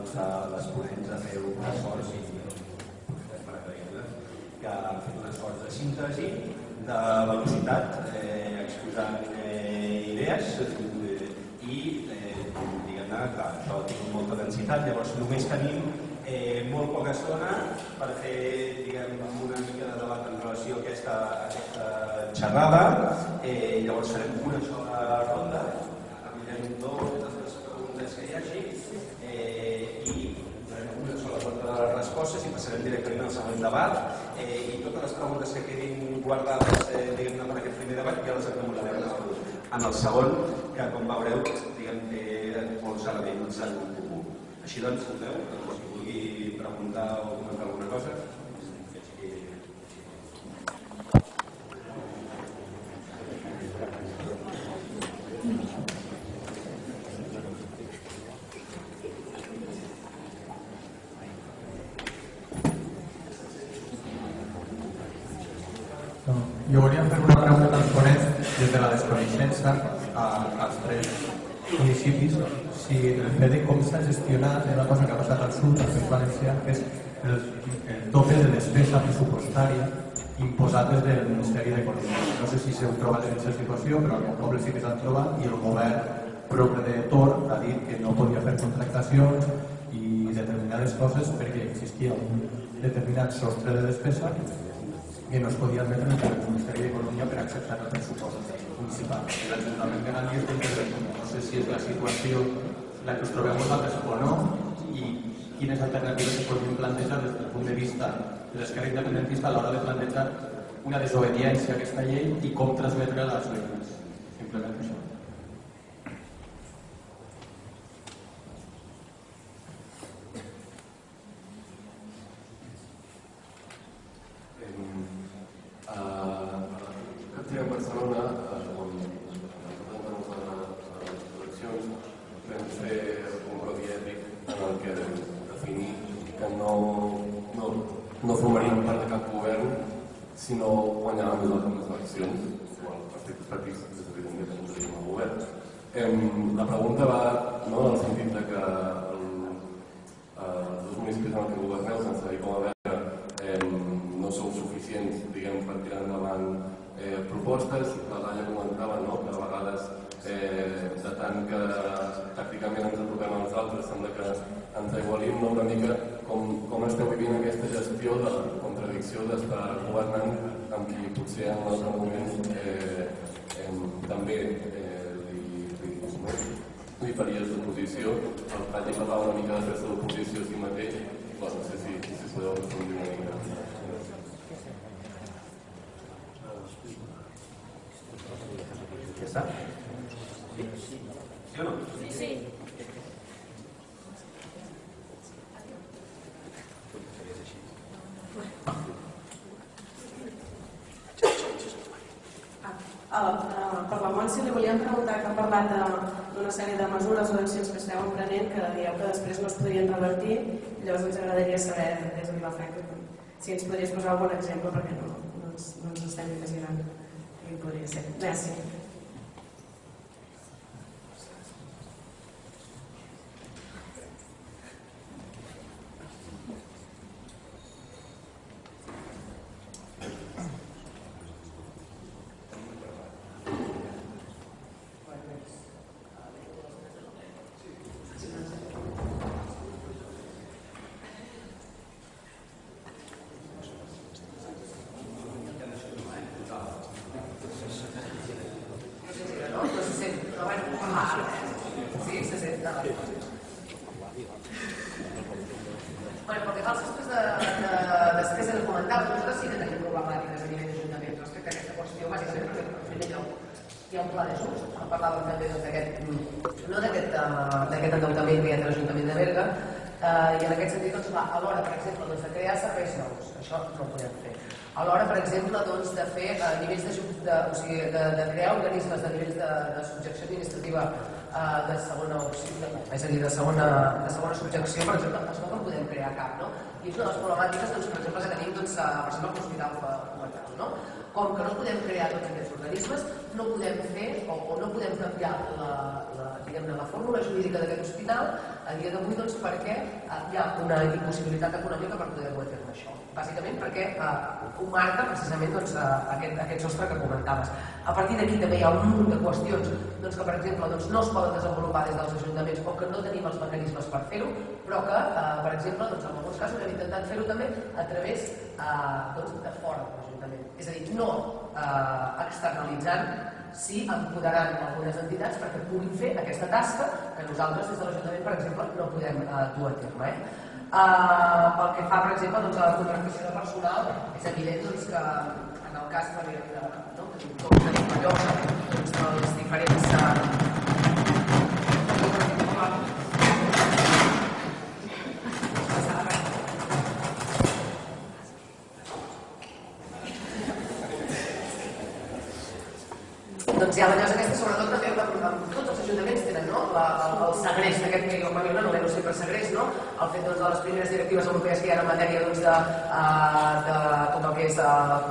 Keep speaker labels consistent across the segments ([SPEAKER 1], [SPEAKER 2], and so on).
[SPEAKER 1] les ponents a fer un esforç i per agrair-les, que han fet un esforç de síntesi, de velocitat, exposant idees i, diguem-ne, clar, això ha tingut molta densitat, llavors només tenim molt poca estona per fer, diguem, una mica de debat en relació a aquesta xerrada. Llavors farem una sola ronda, anirem totes les preguntes que hi hagi i farem una sola ronda de les respostes i passarem directament al següent debat. I totes les preguntes que quedin guardades, diguem-ne, per aquest primer debat ja les acumularem en el segon, que com veureu, diguem, té molts elements en comú. Així doncs, escolteu, si vulgui preguntar o comentar alguna cosa.
[SPEAKER 2] Jo volia fer una pregunta als ponents des de la desconeixença als tres municipis, si el fet de com s'ha gestionat una cosa que ha passat al sud, al País Valencià, que és el tope de despesa pressupostària imposat des del Ministeri d'Economia. No sé si s'heu trobat en aquesta situació, però al meu poble sí que s'han trobat i el govern propi de Tor ha dit que no podia fer contractacions i determinades coses perquè existia un determinat sostre de despesa que no es podia admetre en el Ministeri d'Economia per acceptar el pressupost municipal. L'Ajuntament de Gandia està intervenint. No sé si és la situació en la que us trobem vosaltres o no i quines alternatives es podrien plantejar des del punt de vista de l'esquerra independentista a l'hora de plantejar una desobediència a aquesta llei i com transmetre-la als veïns. Simplement això.
[SPEAKER 3] Aquí a Barcelona, on nosaltres les eleccions, vam fer un codi ètic en el que vam definir que no formaríem part de cap govern si no guanyàvem nosaltres les eleccions, o els partits és evident que tindríem el govern. La pregunta va en el sentit que els dos municipis en què governeu, sense dir com a veure, no sou suficients, diguem, per tirar endavant propostes. La Laia comentava que a vegades, de tant que tàcticament ens apropem als altres, sembla que ens aigualim una mica com esteu vivint aquesta gestió de la contradicció d'estar governant amb qui potser en un altre moment també li faries d'oposició. El Talla parlava una mica de fer-se d'oposició a si mateix. No sé si podeu respondre una mica.
[SPEAKER 1] Ja està? Sí o no?
[SPEAKER 4] Sí.
[SPEAKER 5] Per la Montse li volíem preguntar que ha parlat d'una sèrie de mesures o d'accions que esteu emprenent que dieu que després no es podrien revertir. Llavors ens agradaria saber des de Vilafranca si ens podries posar algun exemple perquè no ens estem imaginant què podria ser. Gràcies.
[SPEAKER 6] Alhora, per exemple, de crear serveis nous, això no ho podem fer. Alhora, per exemple, de fer nivells de crear organismes de nivells de subjecció administrativa de segona opció, és a dir, de segona subjecció, per exemple, això no en podem crear cap, no? I és una de les problemàtiques, per exemple, que tenim, per exemple, a l'Hospital Comarcal, no? Com que no podem crear tots aquests organismes, no podem fer o no podem canviar la fórmula jurídica d'aquest hospital a dia d'avui perquè hi ha una impossibilitat econòmica per poder dur a terme això. Bàsicament perquè ho marca precisament aquest sostre que comentaves. A partir d'aquí també hi ha un munt de qüestions que, per exemple, no es poden desenvolupar des dels ajuntaments o que no tenim els mecanismes per fer-ho, però que, per exemple, en alguns casos hem intentat fer-ho també a través de fora de l'Ajuntament. És a dir, no externalitzant, sí empoderant algunes entitats perquè puguin fer aquesta tasca que nosaltres des de l'Ajuntament, per exemple, no podem dur a terme. Pel que fa, per exemple, a la contractació de personal, és evident que en el cas de dels diferents hi ha la llosa aquesta, sobretot també tots els ajuntaments tenen el segrest aquest que jo m'anomeno sempre segrest, el fet de les primeres directives europees que hi ha en matèria de tot el que és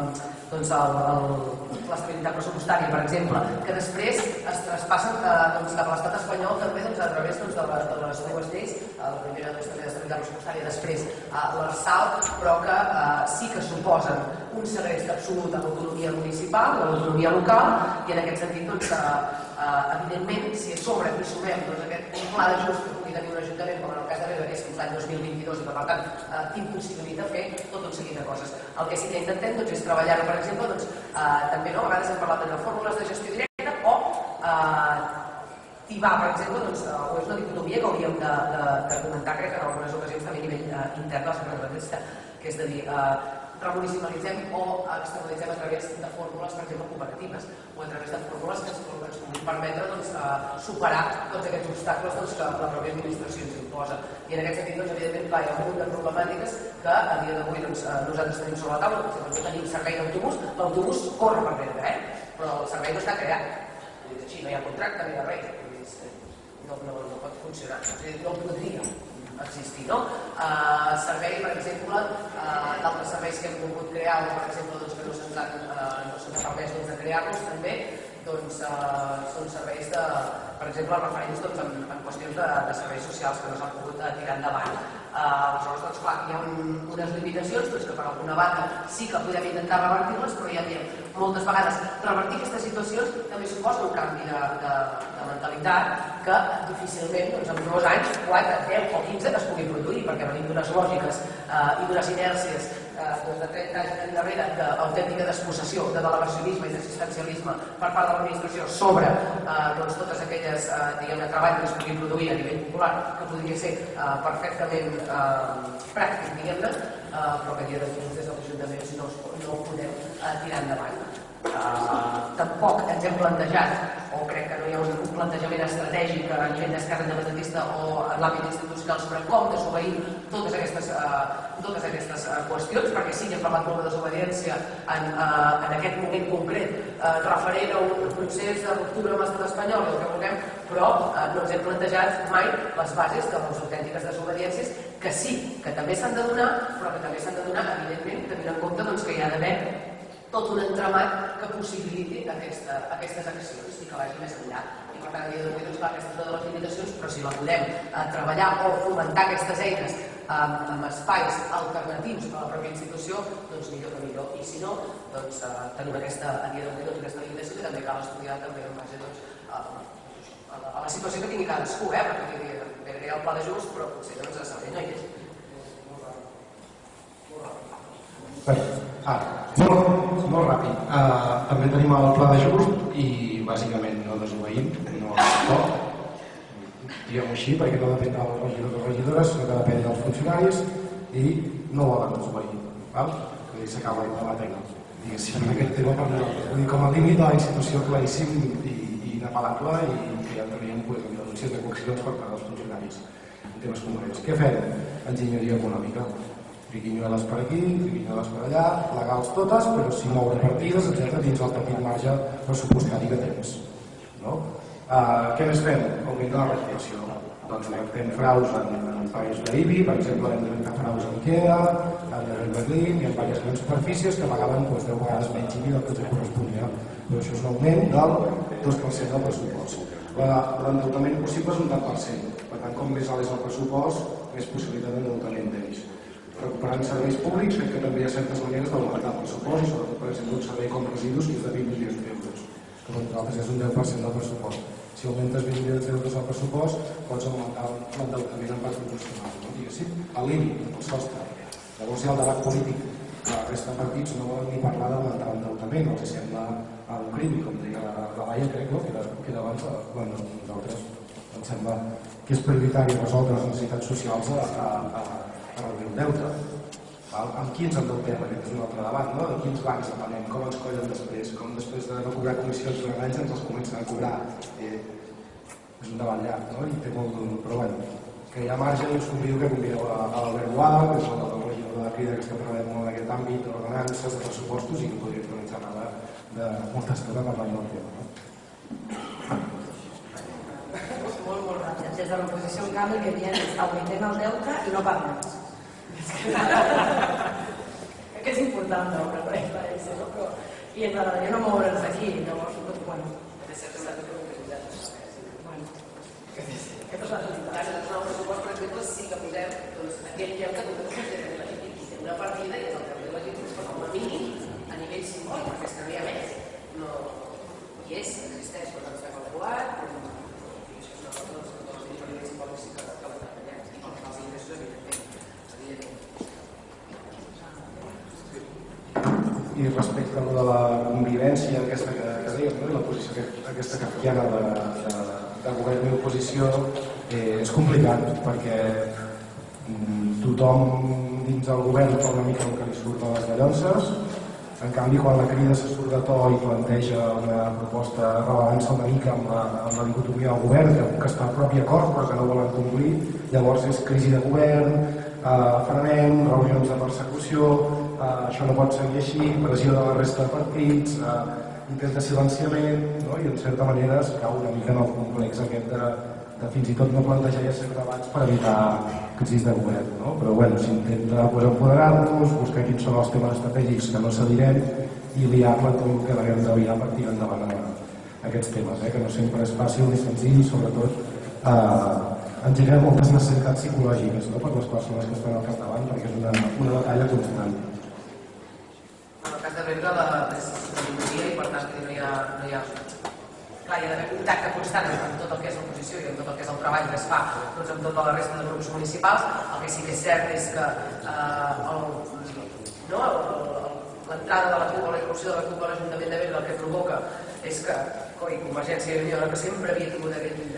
[SPEAKER 6] l'estabilitat pressupostària, per exemple, que després es traspassen cap a l'estat espanyol també a través de les dues lleis, la primera també d'estabilitat pressupostària, després l'Arsal, però que sí que suposen un segrest absolut a l'autonomia municipal, a l'autonomia local, i en aquest sentit, evidentment, si a sobre hi sumem aquest pla d'ajust que pugui tenir un ajuntament, com en el cas de Berga, que és fins l'any 2022 i que, per tant, impossibilita fer tot un seguit de coses. El que sí que intentem és treballar-ho, per exemple, també a vegades hem parlat de fórmules de gestió directa o tibar, per exemple, o és una dicotomia que hauríem de comentar, crec que en algunes ocasions també a nivell intern de la secretaria, que és de dir, remunicipalitzem o externalitzem a través de fórmules, per exemple, cooperatives, o a través de fórmules que ens puguin permetre superar tots aquests obstacles que la pròpia administració ens imposa. I en aquest sentit, evidentment, hi ha un munt de problemàtiques que a dia d'avui nosaltres tenim sobre la taula. Per exemple, tenim servei d'autobús, l'autobús corre per Berga, però el servei no està creat. Així, no hi ha contracte, no hi ha res. No pot funcionar, no podria existir, no? Servei, per exemple, d'altres serveis que hem volgut crear, per exemple, que no se'ns ha permès de crear-los, també, són serveis, per exemple, referents en qüestions de serveis socials que no s'han pogut tirar endavant. Aleshores, clar, hi ha unes limitacions que per alguna banda sí que podem intentar revertir-les, però ja diem, moltes vegades revertir aquestes situacions també suposa un canvi de mentalitat que difícilment en 2 anys, 4, 10 o 15 es pugui produir, perquè venim d'unes lògiques i d'unes inèrcies de 30 anys darrere d'autèntica despossessió, de delegacionisme i d'assistencialisme per part de l'administració sobre totes aquelles treball que es pugui produir a nivell popular, que podria ser perfectament pràctic, diguem-ne, però que a dia d'avui des dels ajuntaments no ho podem tirar endavant. Tampoc ens hem plantejat, o crec que no hi ha un plantejament estratègic a nivell d'esquerra independentista o en l'àmbit institucional sobre com desobeir totes aquestes qüestions, perquè sí que hem parlat molt de desobediència en aquest moment concret, referent a un procés de ruptura amb l'estat espanyol i el que vulguem, però no ens hem plantejat mai les bases de les autèntiques desobediències, que sí, que també s'han de donar, però que també s'han de donar, evidentment, tenint en compte que hi ha d'haver tot un entramat que possibiliti aquestes accions i que vagi més enllà. I per tant, a dia d'avui, clar, aquesta és una de les limitacions, però si la podem treballar o fomentar aquestes eines amb espais alternatius a la pròpia institució, doncs millor que millor. I si no, doncs tenim a dia d'avui aquesta limitació que també cal estudiar també en base a la situació que tingui cadascú, perquè hi ha el pla d'ajust, però potser no ens servei, no hi és.
[SPEAKER 4] Molt ràpid. També tenim el pla d'ajust i bàsicament no desobeïm, no diguem-ho així, perquè no depèn dels regidors o regidores, sinó que depèn dels funcionaris i no volen desobeir. S'acaba el debat diguéssim en aquest tema per nosaltres. Com a límit de la institució claríssim i inapel·lable i que ja teníem denúncies de coaccions per part dels funcionaris en temes concrets. Què fem? Enginyeria econòmica. Triquinyueles per aquí, triquinyueles per allà, legals totes, però si moure partides, etc., dins el petit marge pressupostari que tens. Què més fem? Augmentar la recuperació. Doncs fem fraus en pagues d'IBI, per exemple, hem de fer fraus en IKEA, en Berlín i en diverses grans superfícies que pagaven 10 vegades menys IBI del que els corresponia. Però això és un augment del 2% del pressupost. L'endeutament possible és un tant per cent. Per tant, com més alt és el pressupost, més possibilitat d'endeutament tens. Recuperant serveis públics, crec que també hi ha certes maneres d'augmentar el pressupost, i sobretot, per exemple, un servei com residus, que és de 20 milions d'euros, que per nosaltres és un 10% del pressupost. Si augmentes 20 milions d'euros al pressupost, pots augmentar l'endeutament en part proporcional. No? Diguéssim, al límit, al sostre. Llavors hi ha el debat polític, que la resta de partits no volen ni parlar d'augmentar l'endeutament, els sembla un crim, com deia la Laia, crec, no? que era abans, bueno, nosaltres ens sembla que és prioritari resoldre les necessitats socials a reduir el deute. Amb qui ens endeutem? Aquest és un altre debat, no? De quins bancs depenem, com ens collen després, com després de no cobrar comissions durant anys ens els comencen a cobrar. És un debat llarg, no? I té molt d'un... Però bueno, que hi ha marge i us convido que convideu a l'Albert Gual, que és el regidor de la Crida, que estem treballant molt en aquest àmbit, d'ordenances, de pressupostos, i que podria organitzar nada de molta estona parlant del tema.
[SPEAKER 7] Molt ràpid. Des de l'oposició en canvi que dient augmentem el deute i no parlem. Crec que és important veure per experiència, no? Però... I ens agradaria no moure'ns d'aquí, llavors, bueno...
[SPEAKER 6] Aquest és la realitat. En el pressupost, per exemple, sí que posem aquell lloc que té una partida i és el que legítim, però com a mínim a nivell simbòlic, perquè és que no hi ha més. I existeix, però no està calculat, i això és una cosa dels nivells simbòlics sí que treballem. I pel que fa als ingressos, evidentment.
[SPEAKER 4] I respecte a la convivència aquesta que deies, no? I la posició aquesta kafkiana de govern i oposició és complicat perquè tothom dins del govern fa una mica el que li surt de les dallonses. En canvi, quan la Crida se surt de to i planteja una proposta rellevant una mica amb la dicotomia del govern, que està a propi acord però que no volen complir, llavors és crisi de govern, frenem, reunions de persecució, això no pot seguir així, pressió de la resta de partits, intent de silenciament, no? I en certa manera es cau una mica en el complex aquest de fins i tot no plantejar ja certs debats per evitar crisis de govern, no? Però bueno, s'intenta empoderar-nos, buscar quins són els temes estratègics que no cedirem i liar-la tot el que haguem d'aviar per tirar endavant aquests temes, que no sempre és fàcil ni senzill, sobretot engega moltes necessitats psicològiques, no? Per les persones que estan al capdavant, perquè és una batalla constant.
[SPEAKER 6] En el cas de Berga, la minoria i per tant no hi ha... Clar, hi ha d'haver contacte constant amb tot el que és l'oposició i amb tot el que és el treball que es fa amb tota la resta de grups municipals. El que sí que és cert és que l'entrada de la CUP o la irrupció de la CUP a l'Ajuntament de Berga el que provoca és que Convergència i Unió, que sempre havia tingut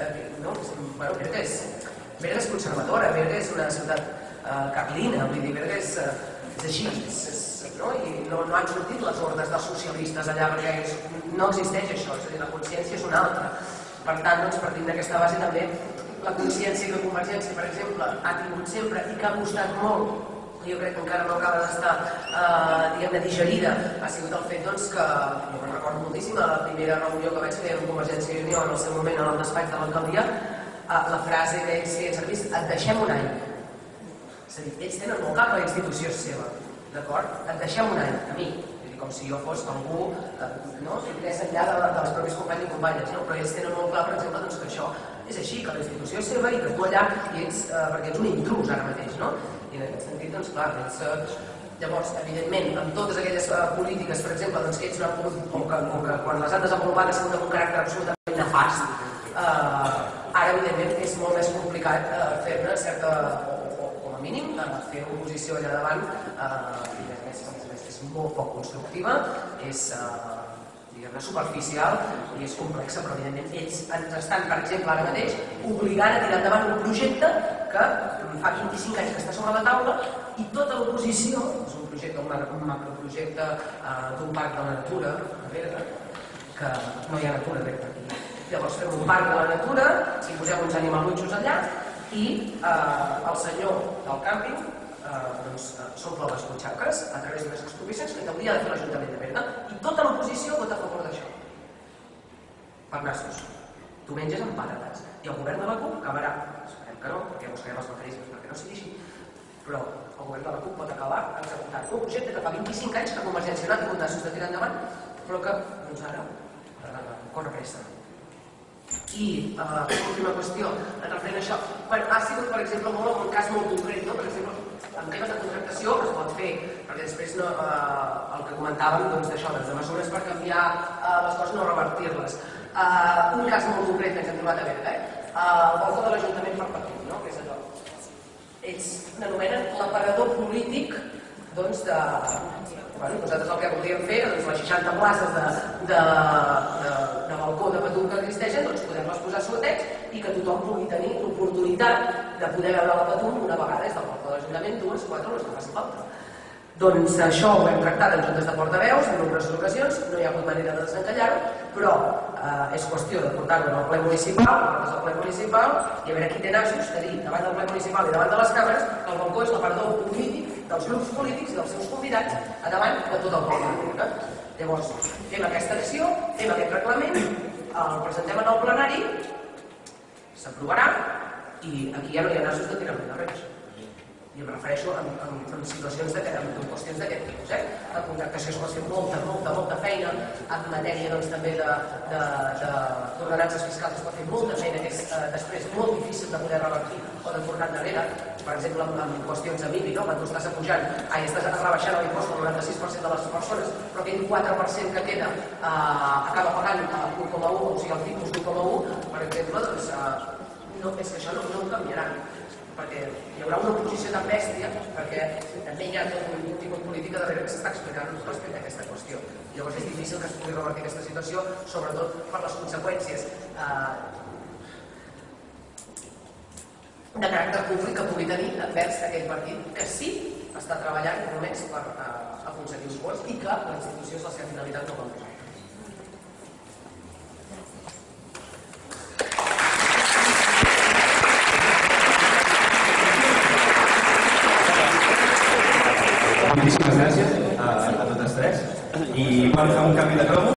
[SPEAKER 6] Berga és conservadora, Berga és una ciutat carlina, vull dir, Berga és així, i no han sortit les hordes dels socialistes allà perquè no existeix això, és a dir, la consciència és una altra. Per tant, partint d'aquesta base també la consciència que Convergència, per exemple, ha tingut sempre i que ha costat molt, jo crec que encara no acaba d'estar diguem-ne digerida, ha sigut el fet que, jo me'n recordo moltíssim, a la primera reunió que vaig fer amb Convergència i Unió en el seu moment en el despatx de l'alcaldia, la frase que ells feien servir és et deixem un any. És a dir, ells tenen molt clar que la institució és seva. D'acord? Et deixem un any, a mi, com si jo fos algú més enllà dels propis companys i companyes, però ells tenen molt clar, per exemple, que això és així, que la institució és seva i que tu allà ets, perquè ets un intrus ara mateix, i en aquest sentit, doncs clar, llavors, evidentment, amb totes aquelles polítiques, per exemple, que ells no han pogut, o que quan les han desenvolupat ha sigut amb un caràcter absolutament nefast, ara, evidentment, és molt més complicat fer-ne certa... mínim, fer oposició allà davant és molt poc constructiva, és superficial i és complexa, però evidentment ells ens estan, per exemple, ara mateix obligant a tirar endavant un projecte que fa 25 anys que està sobre la taula i tota l'oposició, és un projecte, un macroprojecte d'un parc de la natura, a Berga, que no hi ha natura per aquí. Llavors fem un parc de la natura, si posem uns animalutxos allà, i el senyor del càmping s'omple les butxaques a través d'unes expropiacions que hauria de fer l'Ajuntament de Berga i tota l'oposició vota a favor d'això. Per nassos. Tu menges amb patates. I el govern de la CUP acabarà, esperem que no, perquè buscarem els mecanismes perquè no sigui així, però el govern de la CUP pot acabar executant un projecte que fa 25 anys que Convergència no ha tingut nassos de tirar endavant, però que, doncs ara, corre pressa. I última qüestió, referent a això, ha sigut, per exemple, molt un cas molt concret, per exemple, en temes de contractació es pot fer, perquè després el que comentàvem d'això, de mesures per canviar les coses, no revertir-les. Un cas molt concret que ens hem trobat a Berga, el balcó de l'Ajuntament Perpetu, que és allò. Ells n'anomenen l'aparador polític de... Nosaltres el que voldríem fer, les 60 places de balcó de Patum que existeixen, poder-les posar sorteig i que tothom pugui tenir l'oportunitat de poder veure la Patum una vegada des del balcó de l'Ajuntament, 2, 4, les que faci falta. Doncs això ho hem tractat en juntes de portaveus en nombroses ocasions, no hi ha hagut manera de desencallar-ho, però és qüestió de portar-ho al ple municipal, al ple municipal, i a veure qui té nassos de dir davant del ple municipal i davant de les càmeres que el balcó és l'aparador polític dels grups polítics i dels seus convidats a davant de tot el poble. Llavors, fem aquesta acció, fem aquest reglament, el presentem en el plenari, s'aprovarà i aquí ja no hi ha nassos de tirar-li de res. I em refereixo en situacions en qüestions d'aquest tipus. La contractació es pot fer molta feina, en matèria també d'ordenances fiscals es pot fer molta feina que és després molt difícil de poder revertir o de tornar enrere. Per exemple, en qüestions de MIBI, quan tu estàs rebaixant l'impost al 96% de les persones, però aquell 4% que queda acaba pagant 1,1, o sigui el tipus d'1,1, per exemple, és que això no canviarà, perquè hi haurà una oposició tan bèstia, perquè també hi ha tot un tipus polític darrere que s'està explicant respecte a aquesta qüestió. Llavors és difícil que es pugui revertir aquesta situació, sobretot per les conseqüències de caràcter públic que pugui tenir envers aquell partit que sí està treballant només per aconseguir uns vots i que la institució és la seva finalitat no com nosaltres.
[SPEAKER 1] Moltíssimes gràcies a totes tres i vam fer un canvi de cromo.